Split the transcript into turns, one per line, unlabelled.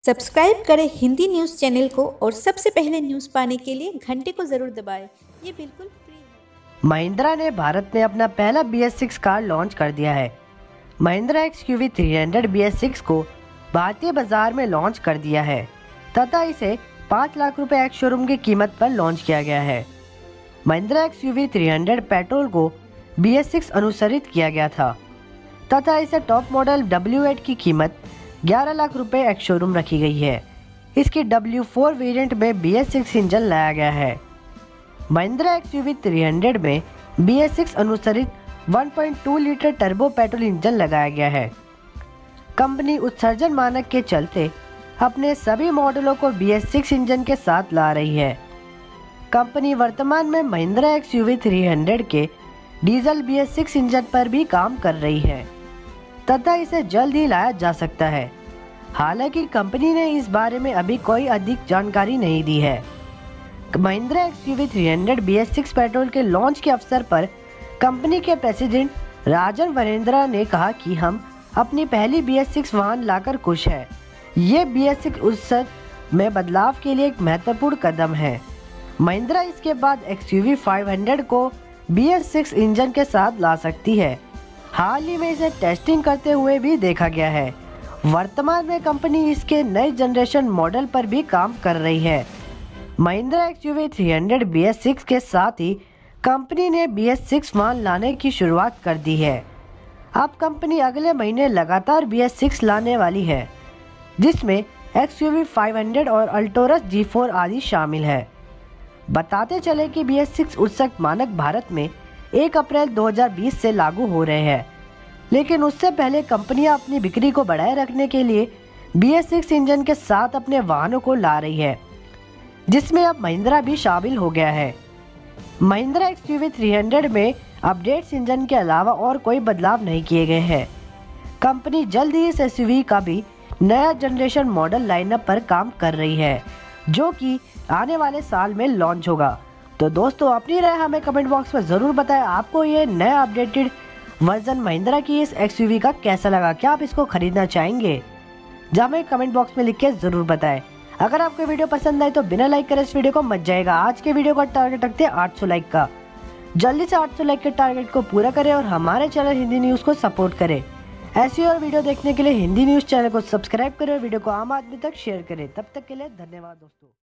Subscribe करें Hindi news channel को और सबसे पहले न्यूज़ पाने के लिए घंटे को ज़रूर दबाएं। ये बिल्कुल फ्री है।
महिंद्रा ने भारत में अपना पहला BS6 कार लॉन्च कर दिया है। महिंद्रा XUV 300 BS6 को भारतीय बाजार में लॉन्च कर दिया है तथा इसे 5 लाख रुपए एक्स शोरूम की कीमत पर लॉन्च किया गया है। महिंद्रा XUV 300 पेट्रोल को BS6 अनुसरित किया गया था तथा इसे टॉप मॉडल W8 की कीमत 11 लाख रुपए एक्स शोरूम रखी गई है। इसकी W4 वेरिएंट में BS6 इंजन लाया गया है। महिंद्रा XUV 300 में BS6 अनुसरित 1.2 लीटर टर्बो पेट्रोल इंजन लगाया गया है। कंपनी उत्सर्जन मानक के चलते अपने सभी मॉडलों को BS6 इंजन के साथ ला रही है। कंपनी वर्तमान में महिंद्रा XUV 300 के डीजल BS6 इंजन पर भी काम कर रही है तथा इसे जल्द ही लाया जा सकता है। हालांकि कंपनी ने इस बारे में अभी कोई अधिक जानकारी नहीं दी है। महिंद्रा XUV 300 BS6 पेट्रोल के लॉन्च के अवसर पर कंपनी के प्रेसिडेंट राजन वरेंद्रा ने कहा कि हम अपनी पहली BS6 वाहन लाकर खुश हैं। ये BS6 उत्सर्जन में बदलाव के लिए एक महत्वपूर्ण कदम है। महिंद्रा इसके बाद XUV 500 को BS6 इंजन के साथ ला सकती है। हाल ही में इसे टेस्टिंग करते हुए भी देखा गया है। वर्तमान में कंपनी इसके नए जनरेशन मॉडल पर भी काम कर रही है। महिंद्रा XUV 300 BS6 के साथ ही कंपनी ने BS6 वाहन लाने की शुरुआत कर दी है। अब कंपनी अगले महीने लगातार BS6 लाने वाली है, जिसमें XUV 500 और अल्टोरस G4 आदि शामिल है। बताते चले कि BS6 उत्सर्जन मानक भारत में 1 अप्रैल 2020 से लागू हो रहे हैं, लेकिन उससे पहले कंपनियां अपनी बिक्री को बढ़ाए रखने के लिए BS6 इंजन के साथ अपने वाहनों को ला रही है, जिसमें अब महिंद्रा भी शामिल हो गया है। महिंद्रा XUV 300 में अपडेट्स इंजन के अलावा और कोई बदलाव नहीं किए गए हैं। कंपनी जल्द ही इस SUV का भी नया जनरेशन मॉडल लाइनअप पर काम कर रही है, जो कि आने वाले साल में लॉन्च होगा। तो दोस्तों, अपनी राय हमें कमेंट बॉक्स में ज़रूर बताएं। आपको ये नया अपडेटेड वर्जन महिंद्रा की इस XUV का कैसा लगा? क्या आप इसको खरीदना चाहेंगे? हमें कमेंट बॉक्स में लिख के ज़रूर बताएं। अगर आपको वीडियो पसंद आए तो बिना लाइक करे इस वीडियो को मत जाएगा। आज के वीडियो का टारगेट रखते हैं 800 लाइक का। जल्दी से 800 लाइक के टारगेट को पूरा करें और हमारे चैनल हिंदी न्यूज़ को सपोर्ट करें। ऐसी और वीडियो देखने के लिए हिंदी न्यूज़ चैनल को सब्सक्राइब करें और वीडियो को आम आदमी तक शेयर करें। तब तक के लिए धन्यवाद दोस्तों।